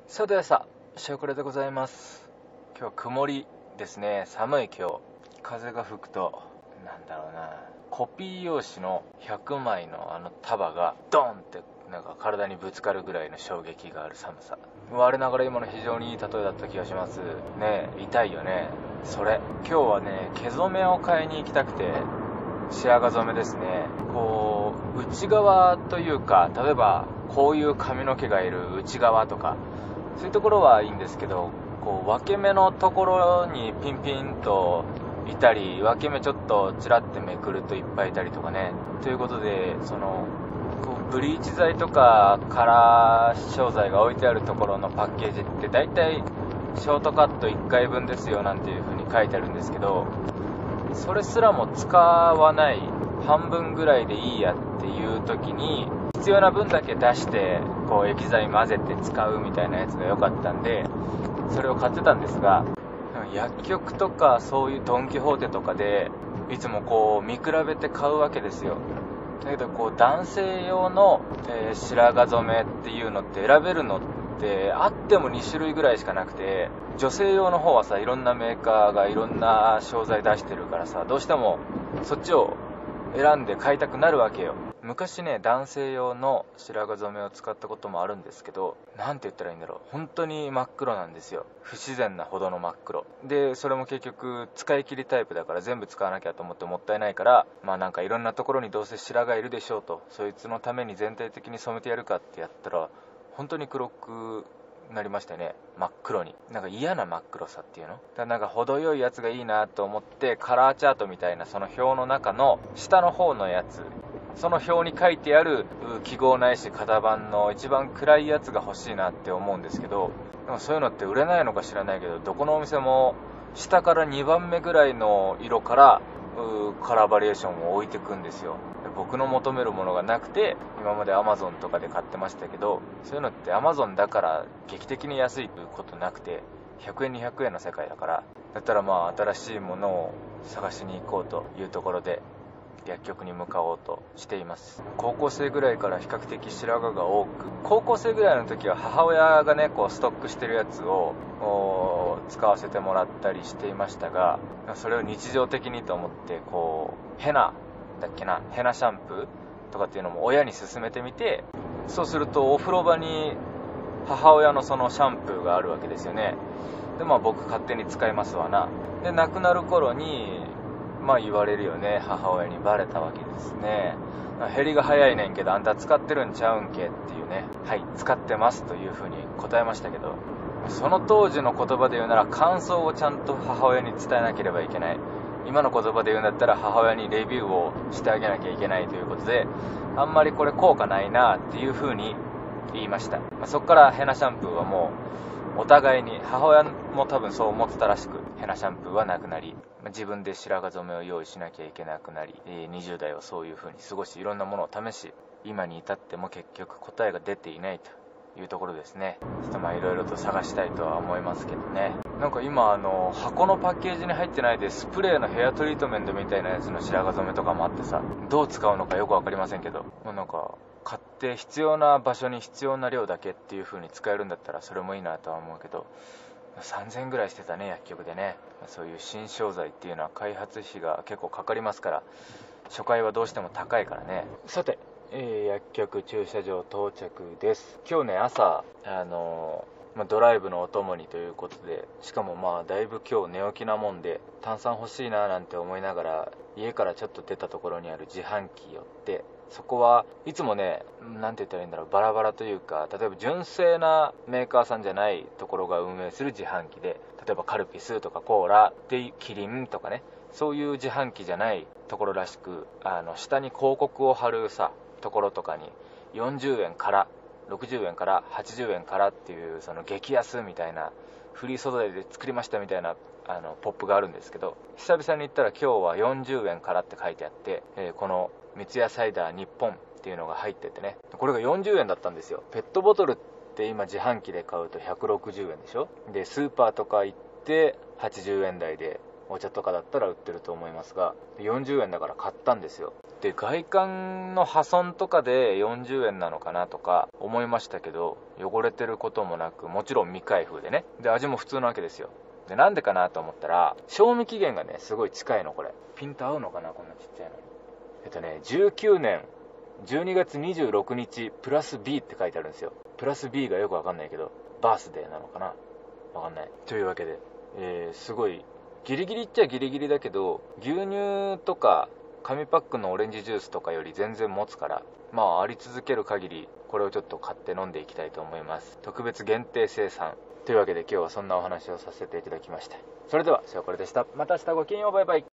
さてさ、ショコラでございます。今日は曇りですね。寒い今日。風が吹くと、なんだろうな、コピー用紙の100枚の束がドンってなんか体にぶつかるぐらいの衝撃がある寒さ。我ながら今の非常にいい例えだった気がします。ねえ、痛いよね。それ。今日はね、毛染めを買いに行きたくて、白髪染めですね。こう、内側というか、例えばこういう髪の毛がいる内側とか、そういうところはいいんですけど、こう分け目のところにピンピンといたり、分け目ちょっとちらってめくるといっぱいいたりとかね。ということで、こうブリーチ剤とかカラー商材が置いてあるところのパッケージって大体ショートカット1回分ですよなんていう風に書いてあるんですけど、それすらも使わない、半分ぐらいでいいやっていう時に必要な分だけ出してこう液剤混ぜて使うみたいなやつが良かったんで、それを買ってたんですが、薬局とかそういうドン・キホーテとかでいつもこう見比べて買うわけですよ。だけどこう男性用の、白髪染めっていうのって選べるのってあっても2種類ぐらいしかなくて、女性用の方はさ、いろんなメーカーがいろんな商材出してるからさ、どうしてもそっちを選んで買いたくなるわけよ。昔ね、男性用の白髪染めを使ったこともあるんですけど、なんて言ったらいいんだろう、本当に真っ黒なんですよ。不自然なほどの真っ黒で、それも結局使い切りタイプだから全部使わなきゃと思ってもったいないから、まあなんかいろんなところにどうせ白髪いるでしょうと、そいつのために全体的に染めてやるかってやったら本当に黒くなりましたね。真っ黒に、なんか嫌な真っ黒さっていうのだから、なんか程よいやつがいいなと思ってカラーチャートみたいなその表の中の下の方のやつ、その表に書いてある記号ないし型番の一番暗いやつが欲しいなって思うんですけど、でもそういうのって売れないのか知らないけど、どこのお店も下から2番目ぐらいの色からカラーバリエーションを置いてくんですよ。僕の求めるものがなくて、今まで Amazon とかで買ってましたけど、そういうのって Amazon だから劇的に安いということなくて、100円200円の世界だから、だったらまあ新しいものを探しに行こうというところで薬局に向かおうとしています。高校生ぐらいから比較的白髪が多く、高校生ぐらいの時は母親がね、こうストックしてるやつを使わせてもらったりしていましたが、それを日常的にと思ってこうヘナだっけな、ヘナシャンプーとかっていうのも親に勧めてみて、そうするとお風呂場に母親のそのシャンプーがあるわけですよね。でまあ僕勝手に使いますわな。で亡くなる頃にまあ言われるよね、母親にバレたわけですね。減りが早いねんけどあんた使ってるんちゃうんけっていうね、はい使ってますというふうに答えましたけど、その当時の言葉で言うなら感想をちゃんと母親に伝えなければいけない。今の言葉で言うんだったら母親にレビューをしてあげなきゃいけないということで、あんまりこれ効果ないなっていうふうに言いました。そこからヘナシャンプーはもうお互いに、母親も多分そう思ってたらしく、ヘナシャンプーはなくなり、自分で白髪染めを用意しなきゃいけなくなり、20代をそういう風に過ごし、いろんなものを試し、今に至っても結局答えが出ていないというところですね。ちょっとまあいろいろと探したいとは思いますけどね。なんか今箱のパッケージに入ってないでスプレーのヘアトリートメントみたいなやつの白髪染めとかもあってさ、どう使うのかよくわかりませんけど、もうなんか買って必要な場所に必要な量だけっていう風に使えるんだったらそれもいいなとは思うけど、3000円ぐらいしてたね、薬局でね。そういう新商材っていうのは開発費が結構かかりますから、初回はどうしても高いからね。さて、薬局駐車場到着です。今日ね、朝ドライブのお供にということで、しかもまあだいぶ今日寝起きなもんで炭酸欲しいななんて思いながら、家からちょっと出たところにある自販機寄って、そこはいつもね、なんて言ったらいいんだろう、バラバラというか、例えば純正なメーカーさんじゃないところが運営する自販機で、例えばカルピスとかコーラでキリンとかね、そういう自販機じゃないところらしく、下に広告を貼るさところとかに40円から60円から80円からっていう、その激安みたいな、フリー素材で作りましたみたいなポップがあるんですけど、久々に行ったら今日は40円からって書いてあって、この三ツ矢サイダー日本っていうのが入っててね、これが40円だったんですよ。ペットボトルって今自販機で買うと160円でしょ。でスーパーとか行って80円台でお茶とかだったら売ってると思いますが、40円だから買ったんですよ。 で、外観の破損とかで40円なのかなとか思いましたけど、汚れてることもなく、もちろん未開封でね。で、味も普通なわけですよ。で、なんでかなと思ったら、賞味期限がね、すごい近いの、これ。ピント合うのかな、こんなちっちゃいのに。19年12月26日プラス B って書いてあるんですよ。プラス B がよくわかんないけど、バースデーなのかな、わかんない。というわけで、すごいギリギリっちゃギリギリだけど、牛乳とか紙パックのオレンジジュースとかより全然持つから、まああり続ける限りこれをちょっと買って飲んでいきたいと思います。特別限定生産というわけで、今日はそんなお話をさせていただきました。それでは、これでした。また明日ごきげんよう。バイバイ。